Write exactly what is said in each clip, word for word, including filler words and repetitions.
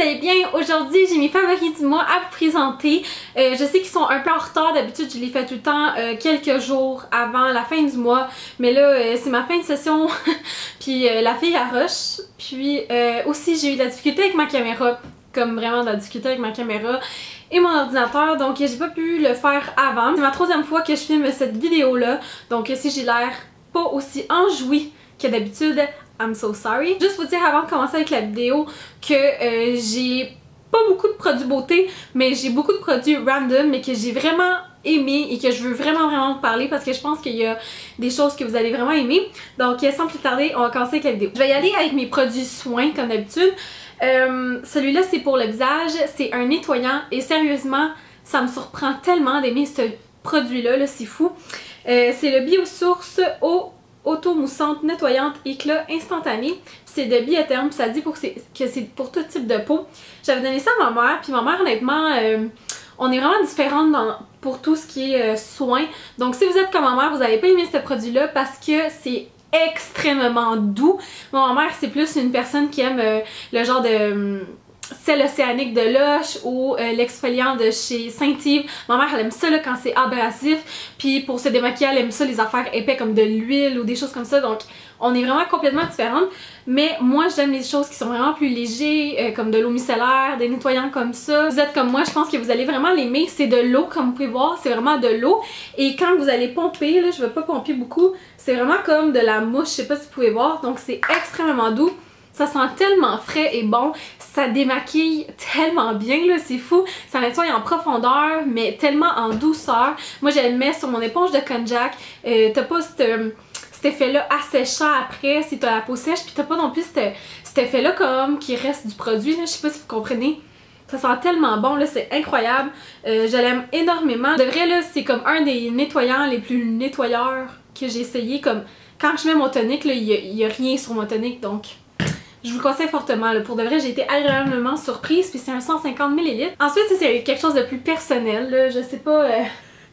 allez bien. Aujourd'hui, j'ai mes favoris du mois à vous présenter. Euh, je sais qu'ils sont un peu en retard. D'habitude, je les fais tout le temps euh, quelques jours avant la fin du mois. Mais là, euh, c'est ma fin de session. Puis euh, la fille à rush. Puis euh, aussi, j'ai eu de la difficulté avec ma caméra. Comme vraiment de la difficulté avec ma caméra et mon ordinateur. Donc, j'ai pas pu le faire avant. C'est ma troisième fois que je filme cette vidéo-là. Donc, si j'ai l'air pas aussi enjouie que d'habitude, I'm so sorry. Juste vous dire avant de commencer avec la vidéo que euh, j'ai pas beaucoup de produits beauté, mais j'ai beaucoup de produits random, mais que j'ai vraiment aimé et que je veux vraiment vraiment vous parler parce que je pense qu'il y a des choses que vous allez vraiment aimer. Donc sans plus tarder, on va commencer avec la vidéo. Je vais y aller avec mes produits soins comme d'habitude. Euh, Celui-là c'est pour le visage, c'est un nettoyant et sérieusement, ça me surprend tellement d'aimer ce produit-là, -là, c'est fou. Euh, c'est le Biosource Eau auto-moussante, nettoyante, éclat instantané. C'est de Biotherm, ça dit pour que c'est pour tout type de peau. J'avais donné ça à ma mère, puis ma mère honnêtement, euh, on est vraiment différentes dans, pour tout ce qui est euh, soins. Donc si vous êtes comme ma mère, vous n'allez pas aimer ce produit-là parce que c'est extrêmement doux. Moi, ma mère, c'est plus une personne qui aime euh, le genre de... Euh, sel océanique de Lush ou euh, l'exfoliant de chez Saint-Yves. Ma mère elle aime ça là, quand c'est abrasif, puis pour se démaquiller elle aime ça les affaires épais comme de l'huile ou des choses comme ça, donc on est vraiment complètement différentes. Mais moi j'aime les choses qui sont vraiment plus légers, euh, comme de l'eau micellaire, des nettoyants comme ça. Vous êtes comme moi, je pense que vous allez vraiment l'aimer. C'est de l'eau comme vous pouvez voir, c'est vraiment de l'eau, et quand vous allez pomper, là je vais pas pomper beaucoup, c'est vraiment comme de la mouche, je sais pas si vous pouvez voir, donc c'est extrêmement doux. Ça sent tellement frais et bon, ça démaquille tellement bien, là, c'est fou. Ça nettoie en profondeur, mais tellement en douceur. Moi, je le mets sur mon éponge de konjac. Euh, t'as pas cet, cet effet-là asséchant après si t'as la peau sèche, puis t'as pas non plus cet, cet effet-là comme qui reste du produit, là. Je sais pas si vous comprenez. Ça sent tellement bon, là, c'est incroyable. Euh, je l'aime énormément. De vrai, là, c'est comme un des nettoyants les plus nettoyeurs que j'ai essayé. Comme quand je mets mon tonique, là, il y, y a rien sur mon tonique, donc... je vous le conseille fortement, là. Pour de vrai, j'ai été agréablement surprise, puis c'est un cent cinquante millilitres. Ensuite, c'est quelque chose de plus personnel, là. Je sais pas... Euh...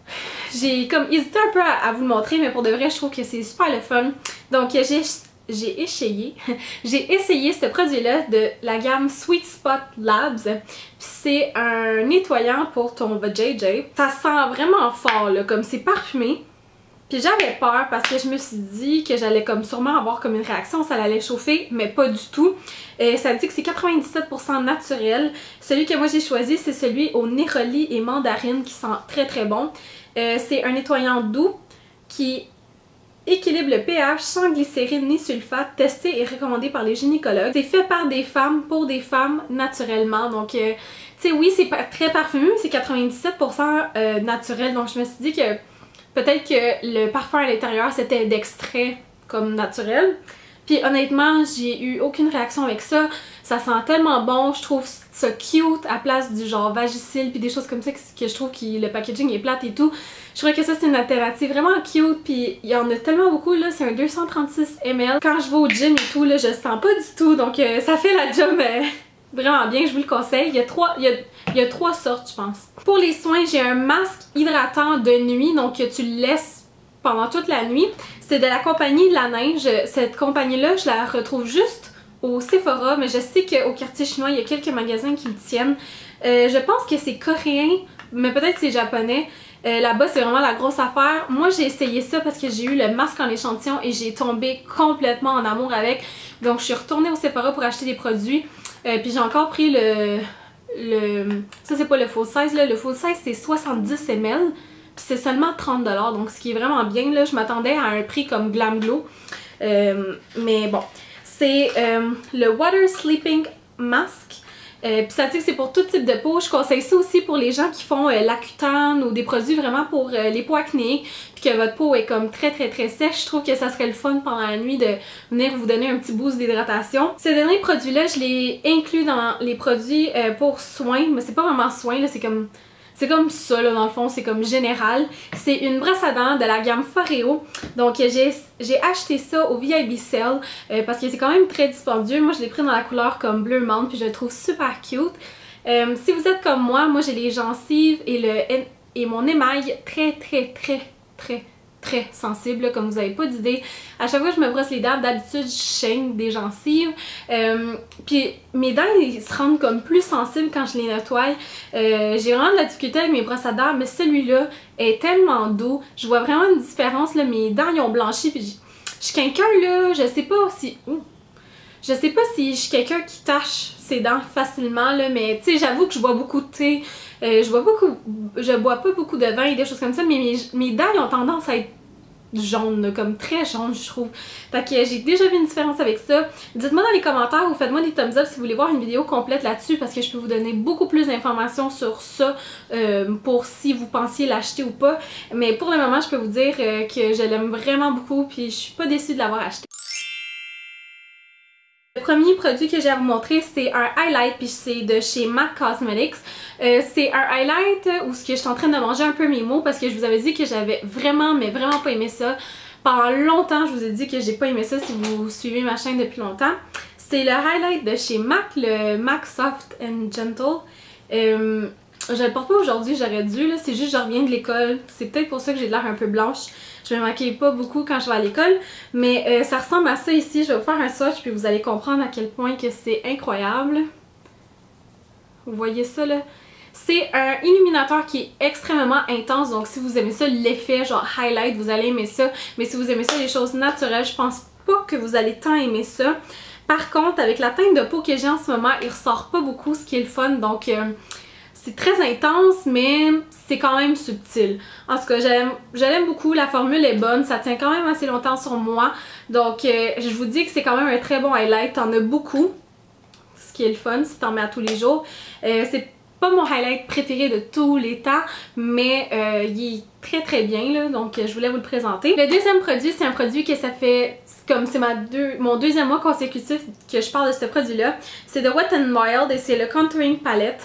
j'ai comme hésité un peu à, à vous le montrer, mais pour de vrai, je trouve que c'est super le fun. Donc, j'ai j'ai essayé, j'ai essayé ce produit-là de la gamme Sweet Spot Labs. C'est un nettoyant pour ton vajayjay. Ça sent vraiment fort, là, comme c'est parfumé. Puis j'avais peur parce que je me suis dit que j'allais comme sûrement avoir comme une réaction, ça allait chauffer, mais pas du tout. Et ça me dit que c'est quatre-vingt-dix-sept pour cent naturel. Celui que moi j'ai choisi, c'est celui au néroli et mandarine qui sent très très bon. Euh, c'est un nettoyant doux qui équilibre le pH sans glycérine ni sulfate, testé et recommandé par les gynécologues. C'est fait par des femmes pour des femmes naturellement. Donc, euh, tu sais, oui, c'est très parfumé, mais c'est quatre-vingt-dix-sept pour cent euh, naturel. Donc je me suis dit que peut-être que le parfum à l'intérieur c'était d'extrait comme naturel. Puis honnêtement, j'ai eu aucune réaction avec ça. Ça sent tellement bon, je trouve ça cute à place du genre Vagisil puis des choses comme ça que, que je trouve que le packaging est plate et tout. Je trouvais que ça c'est une alternative vraiment cute, puis il y en a tellement beaucoup là, c'est un deux cent trente-six millilitres. Quand je vais au gym et tout là, je sens pas du tout, donc euh, ça fait la job euh, vraiment bien, je vous le conseille. Il y a trois, il y a, il y a trois sortes je pense. Pour les soins, j'ai un masque hydratant de nuit, donc tu le laisses pendant toute la nuit. C'est de la compagnie La Neige. Cette compagnie-là, je la retrouve juste au Sephora, mais je sais qu'au quartier chinois, il y a quelques magasins qui le tiennent. Euh, je pense que c'est coréen, mais peut-être c'est japonais. Euh, Là-bas, c'est vraiment la grosse affaire. Moi, j'ai essayé ça parce que j'ai eu le masque en échantillon et j'ai tombé complètement en amour avec. Donc, je suis retournée au Sephora pour acheter des produits. Euh, puis j'ai encore pris le... le ça, c'est pas le full size, là. Le full size, c'est soixante-dix millilitres. Puis c'est seulement trente dollars, donc ce qui est vraiment bien, là. Je m'attendais à un prix comme Glam Glow. Euh, mais bon, c'est euh, le Water Sleeping Mask. Euh, puis ça dit que c'est pour tout type de peau. Je conseille ça aussi pour les gens qui font euh, l'Accutane ou des produits vraiment pour euh, les peaux acnéiques, puis que votre peau est comme très très très sèche. Je trouve que ça serait le fun pendant la nuit de venir vous donner un petit boost d'hydratation. Ce dernier produit-là, je l'ai inclus dans les produits euh, pour soins, mais c'est pas vraiment soins, là, c'est comme... c'est comme ça là dans le fond, c'est comme général. C'est une brosse à dents de la gamme Foreo. Donc j'ai acheté ça au V I B Sale euh, parce que c'est quand même très dispendieux. Moi je l'ai pris dans la couleur comme bleu menthe puis je le trouve super cute. Euh, si vous êtes comme moi, moi j'ai les gencives et, le, et mon émail très très très très très sensible, là, comme vous avez pas d'idée. À chaque fois que je me brosse les dents, d'habitude je saigne des gencives. Euh, Puis mes dents ils se rendent comme plus sensibles quand je les nettoie. Euh, J'ai vraiment de la difficulté avec mes brosses à dents, mais celui-là est tellement doux. Je vois vraiment une différence, là. Mes dents ils ont blanchi. Puis je suis quelqu'un là, je sais pas si... Ouh, je sais pas si je suis quelqu'un qui tache ses dents facilement, là, mais tu sais, j'avoue que je bois beaucoup de thé, euh, je bois beaucoup, je bois pas beaucoup de vin et des choses comme ça, mais mes, mes dents ils ont tendance à être jaunes, comme très jaunes je trouve. Fait que j'ai déjà vu une différence avec ça. Dites-moi dans les commentaires ou faites-moi des thumbs up si vous voulez voir une vidéo complète là-dessus parce que je peux vous donner beaucoup plus d'informations sur ça euh, pour si vous pensiez l'acheter ou pas. Mais pour le moment, je peux vous dire euh, que je l'aime vraiment beaucoup puis je suis pas déçue de l'avoir acheté. Le premier produit que j'ai à vous montrer, c'est un highlight, puis c'est de chez MAC Cosmetics. Euh, c'est un highlight où ce que je suis en train de manger un peu mes mots parce que je vous avais dit que j'avais vraiment, mais vraiment pas aimé ça. Pendant longtemps, je vous ai dit que j'ai pas aimé ça si vous suivez ma chaîne depuis longtemps. C'est le highlight de chez MAC, le MAC Soft and Gentle. Euh, je le porte pas aujourd'hui, j'aurais dû, là. C'est juste que je reviens de l'école. C'est peut-être pour ça que j'ai l'air un peu blanche. Je me maquille pas beaucoup quand je vais à l'école, mais euh, ça ressemble à ça ici. Je vais vous faire un swatch puis vous allez comprendre à quel point que c'est incroyable. Vous voyez ça là? C'est un illuminateur qui est extrêmement intense, donc si vous aimez ça, l'effet genre highlight, vous allez aimer ça. Mais si vous aimez ça, les choses naturelles, je pense pas que vous allez tant aimer ça. Par contre, avec la teinte de peau que j'ai en ce moment, il ressort pas beaucoup, ce qui est le fun, donc... Euh, c'est très intense, mais c'est quand même subtil. En tout cas, je l'aime beaucoup, la formule est bonne, ça tient quand même assez longtemps sur moi. Donc, euh, je vous dis que c'est quand même un très bon highlight, t'en as beaucoup, ce qui est le fun si t'en mets à tous les jours. Euh, c'est pas mon highlight préféré de tous les temps, mais euh, il est très très bien, là, donc je voulais vous le présenter. Le deuxième produit, c'est un produit que ça fait... Comme c'est ma deux, mon deuxième mois consécutif que je parle de ce produit-là. C'est de Wet n Wild et c'est le Contouring Palette,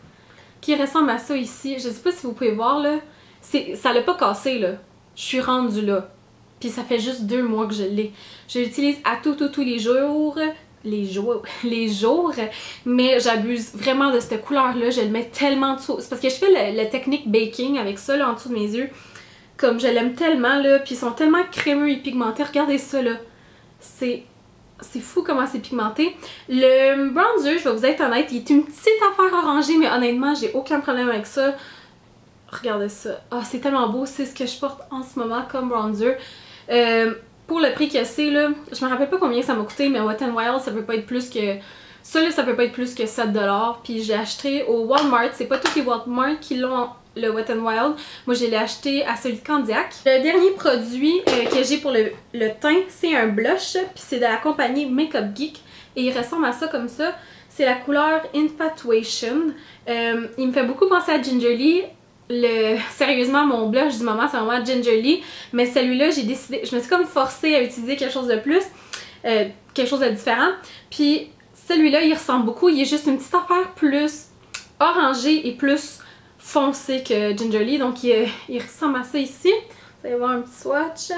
qui ressemble à ça ici. Je sais pas si vous pouvez voir là. Ça l'a pas cassé là. Je suis rendue là. Puis ça fait juste deux mois que je l'ai. Je l'utilise à tout, tout, tous les jours. Les jours. Les jours. Mais j'abuse vraiment de cette couleur là. Je le mets tellement en dessous. C'est parce que je fais la technique baking avec ça là en dessous de mes yeux. Comme je l'aime tellement là. Puis ils sont tellement crémeux et pigmentés. Regardez ça là. C'est... C'est fou comment c'est pigmenté. Le bronzer, je vais vous être honnête, il est une petite affaire orangée, mais honnêtement, j'ai aucun problème avec ça. Regardez ça. Ah, oh, c'est tellement beau, c'est ce que je porte en ce moment comme bronzer. Euh, pour le prix que c'est, là, je me rappelle pas combien ça m'a coûté, mais Wet n Wild, ça peut pas être plus que... Ça, là, ça peut pas être plus que sept dollars. Puis j'ai acheté au Walmart. C'est pas tous les Walmart qui l'ont, le Wet n Wild. Moi, je l'ai acheté à celui de Candiac. Le dernier produit euh, que j'ai pour le, le teint, c'est un blush. Puis c'est de la compagnie Makeup Geek. Et il ressemble à ça comme ça. C'est la couleur Infatuation. Euh, il me fait beaucoup penser à Gingerly. Le... Sérieusement, mon blush du moment, c'est vraiment Gingerly. Mais celui-là, j'ai décidé... Je me suis comme forcée à utiliser quelque chose de plus. Euh, quelque chose de différent. Puis... Celui-là, il ressemble beaucoup. Il est juste une petite affaire plus orangée et plus foncée que Gingerly. Donc, il, il ressemble à ça ici. Vous allez voir un petit swatch.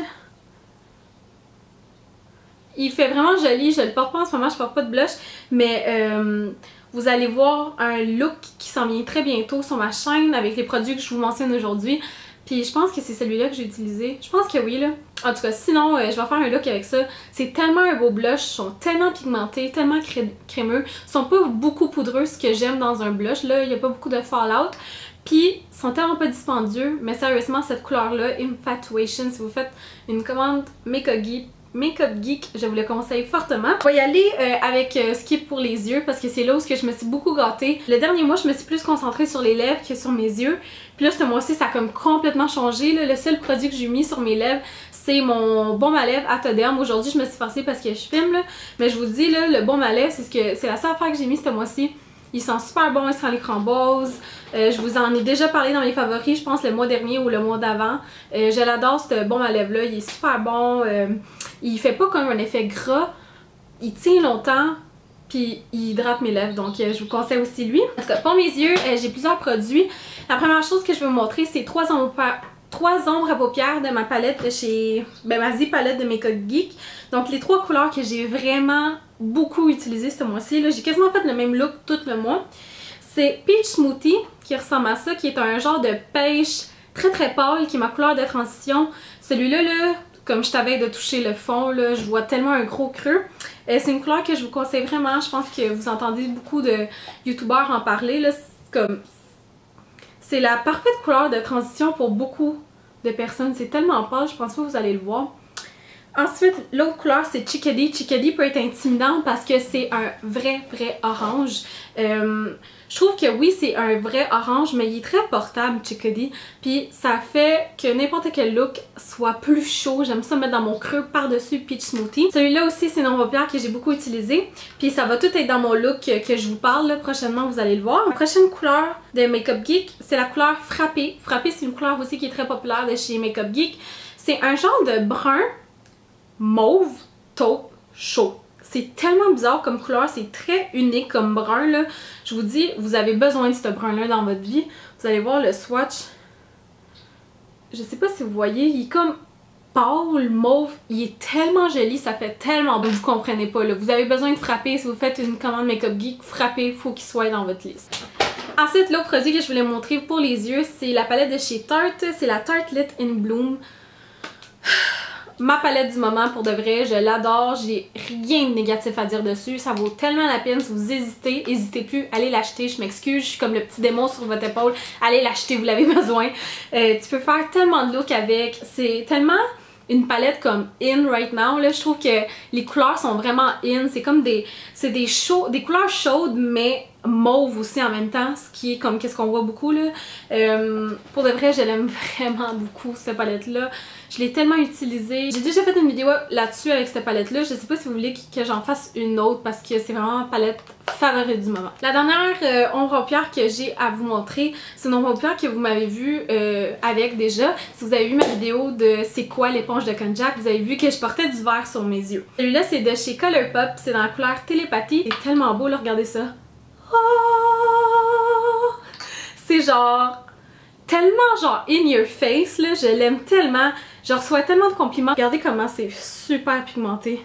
Il fait vraiment joli. Je le porte pas en ce moment. Je porte pas de blush. Mais euh, vous allez voir un look qui s'en vient très bientôt sur ma chaîne avec les produits que je vous mentionne aujourd'hui. Puis je pense que c'est celui-là que j'ai utilisé. Je pense que oui là. En tout cas, sinon, euh, je vais faire un look avec ça. C'est tellement un beau blush. Ils sont tellement pigmentés, tellement cré crémeux. Ils sont pas beaucoup poudreux, ce que j'aime dans un blush. Là, il n'y a pas beaucoup de fallout. Puis, ils sont tellement pas dispendieux. Mais sérieusement, cette couleur-là, Infatuation, si vous faites une commande Makeup Geek, Makeup Geek, je vous le conseille fortement. On va y aller euh, avec euh, ce qui est pour les yeux parce que c'est là où je me suis beaucoup gâtée. Le dernier mois, je me suis plus concentrée sur les lèvres que sur mes yeux. Puis là, ce mois-ci, ça a comme complètement changé. Là. Le seul produit que j'ai mis sur mes lèvres, c'est mon baume à lèvres Atoderm. Aujourd'hui, je me suis forcée parce que je filme, là. Mais je vous dis, là, le baume à lèvres, c'est ce que c'est la seule affaire que j'ai mis ce mois-ci. Il sent super bon, il sent les framboises. Euh, je vous en ai déjà parlé dans mes favoris, je pense le mois dernier ou le mois d'avant. Euh, je l'adore, ce baume à lèvres-là. Il est super bon. Euh, il fait pas comme un effet gras. Il tient longtemps. Puis il hydrate mes lèvres, donc euh, je vous conseille aussi lui. En tout cas, pour mes yeux, euh, j'ai plusieurs produits. La première chose que je vais vous montrer, c'est trois ombres, trois ombres à paupières de ma palette de chez... Ben, ma Z palette de Makeup Geek. Donc les trois couleurs que j'ai vraiment beaucoup utilisées ce mois-ci. J'ai quasiment fait le même look tout le mois. C'est Peach Smoothie, qui ressemble à ça, qui est un genre de pêche très très pâle qui est ma couleur de transition. Celui-là, là, comme je t'avais de toucher le fond, là, je vois tellement un gros creux. Euh, c'est une couleur que je vous conseille vraiment. Je pense que vous entendez beaucoup de youtubeurs en parler. Là. C'est comme... c'est la parfaite couleur de transition pour beaucoup de personnes. C'est tellement pâle, je pense pas que vous allez le voir. Ensuite, l'autre couleur, c'est Chickadee. Chickadee peut être intimidant parce que c'est un vrai, vrai orange. Euh, je trouve que oui, c'est un vrai orange, mais il est très portable, Chickadee. Puis ça fait que n'importe quel look soit plus chaud. J'aime ça mettre dans mon creux par-dessus Peach Smoothie. Celui-là aussi, c'est une ombre paupière que j'ai beaucoup utilisé. Puis ça va tout être dans mon look que je vous parle. Là. Prochainement, vous allez le voir. La prochaine couleur de Makeup Geek, c'est la couleur Frappé. Frappé, c'est une couleur aussi qui est très populaire de chez Makeup Geek. C'est un genre de brun mauve, taupe, chaud. C'est tellement bizarre comme couleur, c'est très unique comme brun là. Je vous dis, vous avez besoin de ce brun là dans votre vie. Vous allez voir le swatch. Je sais pas si vous voyez, il est comme pâle, mauve. Il est tellement joli, ça fait tellement beau. Vous comprenez pas là. Vous avez besoin de frapper. Si vous faites une commande Makeup Geek, frappez, faut qu'il soit dans votre liste. Ensuite, l'autre produit que je voulais montrer pour les yeux, c'est la palette de chez Tarte. C'est la Tarte Lit in Bloom. Ma palette du moment, pour de vrai, je l'adore, j'ai rien de négatif à dire dessus, ça vaut tellement la peine. Si vous hésitez, n'hésitez plus, allez l'acheter, je m'excuse, je suis comme le petit démon sur votre épaule, allez l'acheter, vous l'avez besoin. Euh, tu peux faire tellement de looks avec, c'est tellement une palette comme in right now, là, je trouve que les couleurs sont vraiment in, c'est comme des, c'est des chauds, des couleurs chaudes mais mauve aussi en même temps, ce qui est comme qu'est-ce qu'on voit beaucoup là. Euh, pour de vrai, je l'aime vraiment beaucoup cette palette là. Je l'ai tellement utilisée. J'ai déjà fait une vidéo là-dessus avec cette palette là. Je sais pas si vous voulez que j'en fasse une autre parce que c'est vraiment ma palette favorite du moment. La dernière euh, ombre paupière que j'ai à vous montrer, c'est une ombre paupière que vous m'avez vu euh, avec déjà. Si vous avez vu ma vidéo de c'est quoi l'éponge de Konjac, vous avez vu que je portais du vert sur mes yeux. Celui-là c'est de chez Colourpop, c'est dans la couleur Télépathie. C'est tellement beau là, regardez ça. Oh! C'est genre tellement genre in your face là, je l'aime tellement, je reçois tellement de compliments. Regardez comment c'est super pigmenté.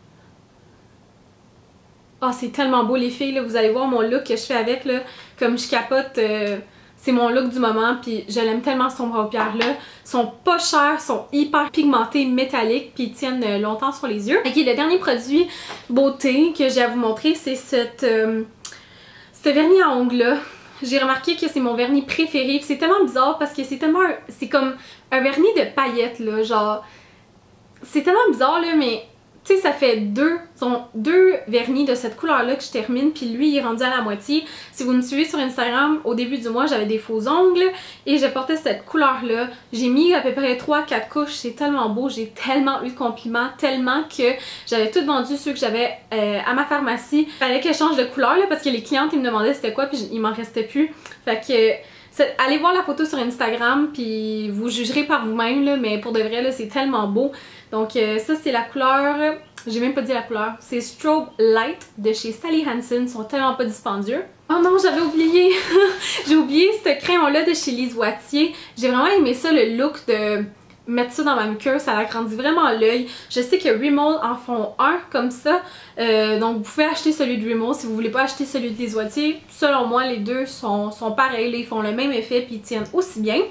Oh, c'est tellement beau les filles là, vous allez voir mon look que je fais avec là, comme je capote, euh, c'est mon look du moment puis je l'aime tellement cette ombre paupière là. Ils sont pas chers, sont hyper pigmentés, métalliques puis ils tiennent longtemps sur les yeux. Ok, le dernier produit beauté que j'ai à vous montrer, c'est cette euh, ce vernis à ongles là. J'ai remarqué que c'est mon vernis préféré. C'est tellement bizarre parce que c'est tellement... c'est comme un vernis de paillettes là, genre... c'est tellement bizarre là, mais... tu sais, ça fait deux, sont deux vernis de cette couleur là que je termine, puis lui il est rendu à la moitié. Si vous me suivez sur Instagram, au début du mois j'avais des faux ongles et je portais cette couleur là. J'ai mis à peu près trois quatre couches, c'est tellement beau, j'ai tellement eu de compliments, tellement que j'avais tout vendu ceux que j'avais euh, à ma pharmacie. Il fallait que je change de couleur là parce que les clientes ils me demandaient c'était quoi, puis il m'en restait plus. Fait que... allez voir la photo sur Instagram puis vous jugerez par vous-même là, mais pour de vrai là c'est tellement beau. Donc euh, ça c'est la couleur, j'ai même pas dit la couleur, c'est Strobe Light de chez Sally Hansen, ils sont tellement pas dispendieux. Oh non, j'avais oublié, j'ai oublié ce crayon là de chez Lise Wattier. J'ai vraiment aimé ça, le look de mettre ça dans ma muqueuse, ça agrandit vraiment l'œil. Je sais que Rimmel en font un comme ça, euh, donc vous pouvez acheter celui de Rimmel si vous voulez pas acheter celui de Lise Wattier. Selon moi, les deux sont, sont pareils, ils font le même effet puis ils tiennent aussi bien.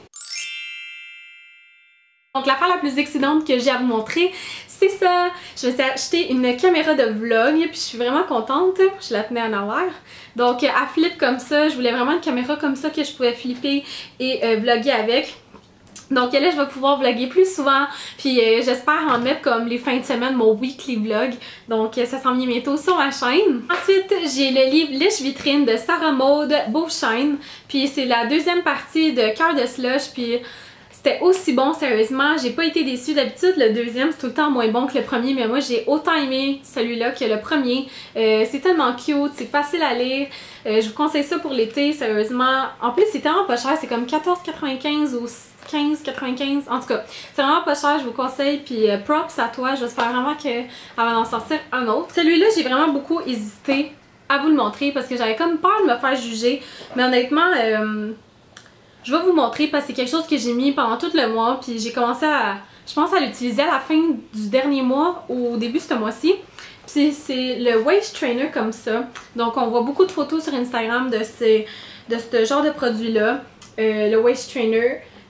Donc l'affaire la plus excitante que j'ai à vous montrer, c'est ça! Je me suis acheté une caméra de vlog, puis je suis vraiment contente. Je la tenais en arrière. Donc elle flip comme ça, je voulais vraiment une caméra comme ça que je pouvais flipper et euh, vlogger avec. Donc là je vais pouvoir vlogger plus souvent, puis euh, j'espère en mettre comme les fins de semaine mon weekly vlog. Donc euh, ça s'en vient bientôt sur ma chaîne. Ensuite j'ai le livre Liche Vitrine de Sarah Maud Beauchesne, puis c'est la deuxième partie de Cœur de Slush, puis c'était aussi bon, sérieusement, j'ai pas été déçue. D'habitude le deuxième c'est tout le temps moins bon que le premier, mais moi j'ai autant aimé celui-là que le premier. Euh, c'est tellement cute, c'est facile à lire, euh, je vous conseille ça pour l'été, sérieusement. En plus c'est tellement pas cher, c'est comme quatorze quatre-vingt-quinze ou quinze quatre-vingt-quinze, en tout cas c'est vraiment pas cher, je vous conseille. Puis euh, props à toi, j'espère vraiment qu'elle va en sortir un autre. Celui-là j'ai vraiment beaucoup hésité à vous le montrer parce que j'avais comme peur de me faire juger, mais honnêtement euh, je vais vous montrer parce que c'est quelque chose que j'ai mis pendant tout le mois, puis j'ai commencé à, je pense à l'utiliser à la fin du dernier mois ou au début de ce mois-ci. Puis c'est le waist trainer comme ça. Donc on voit beaucoup de photos sur Instagram de, ces, de ce genre de produit-là, euh, le waist trainer.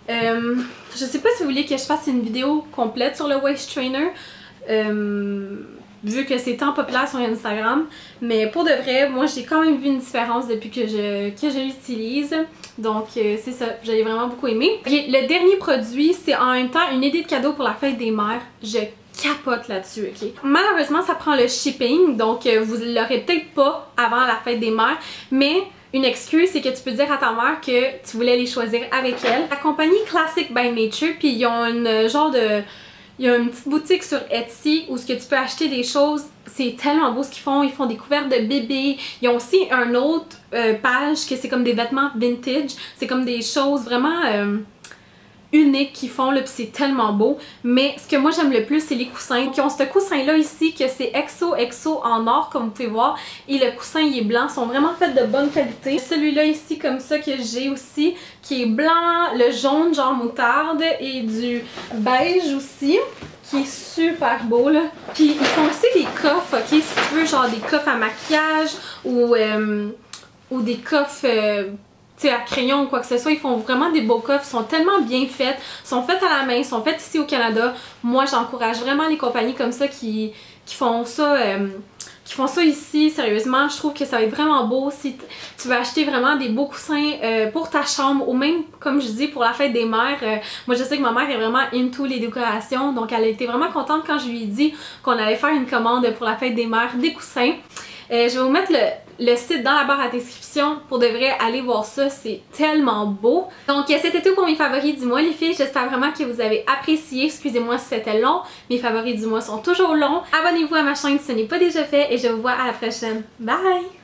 Euh, je sais pas si vous voulez que je fasse une vidéo complète sur le waist trainer. Euh, vu que c'est tant populaire sur Instagram, mais pour de vrai, moi j'ai quand même vu une différence depuis que je, que je l'utilise, donc euh, c'est ça, j'ai vraiment beaucoup aimé. Et le dernier produit, c'est en même temps une idée de cadeau pour la fête des mères. Je capote là-dessus, ok? Malheureusement, ça prend le shipping, donc euh, vous l'aurez peut-être pas avant la fête des mères, mais une excuse, c'est que tu peux dire à ta mère que tu voulais les choisir avec elle. La compagnie Classic by Nature, puis ils ont une genre de... Il y a une petite boutique sur Etsy où ce que tu peux acheter des choses, c'est tellement beau ce qu'ils font. Ils font des couvertes de bébés. Ils ont aussi un autre euh, page que c'est comme des vêtements vintage. C'est comme des choses vraiment euh, uniques qu'ils font là, puis c'est tellement beau. Mais ce que moi j'aime le plus, c'est les coussins. Ils ont ce coussin là ici que c'est Exo Exo en or comme vous pouvez voir. Et le coussin il est blanc, ils sont vraiment faits de bonne qualité. Celui-là ici comme ça que j'ai aussi, qui est blanc, le jaune genre moutarde et du beige aussi, qui est super beau là. Puis ils font aussi des coffres, ok, si tu veux, genre des coffres à maquillage ou, euh, ou des coffres euh, tu sais, à crayon ou quoi que ce soit. Ils font vraiment des beaux coffres, ils sont tellement bien faits, sont faits à la main, sont faits ici au Canada. Moi j'encourage vraiment les compagnies comme ça qui, qui font ça euh, qui font ça ici, sérieusement, je trouve que ça va être vraiment beau si tu veux acheter vraiment des beaux coussins euh, pour ta chambre ou même, comme je dis, pour la fête des mères. Euh, moi, je sais que ma mère est vraiment into les décorations, donc elle a été vraiment contente quand je lui ai dit qu'on allait faire une commande pour la fête des mères, des coussins. Euh, je vais vous mettre le, le site dans la barre à description pour de vrai aller voir ça, c'est tellement beau. Donc c'était tout pour mes favoris du mois les filles, j'espère vraiment que vous avez apprécié. Excusez-moi si c'était long, mes favoris du mois sont toujours longs. Abonnez-vous à ma chaîne si ce n'est pas déjà fait et je vous vois à la prochaine. Bye!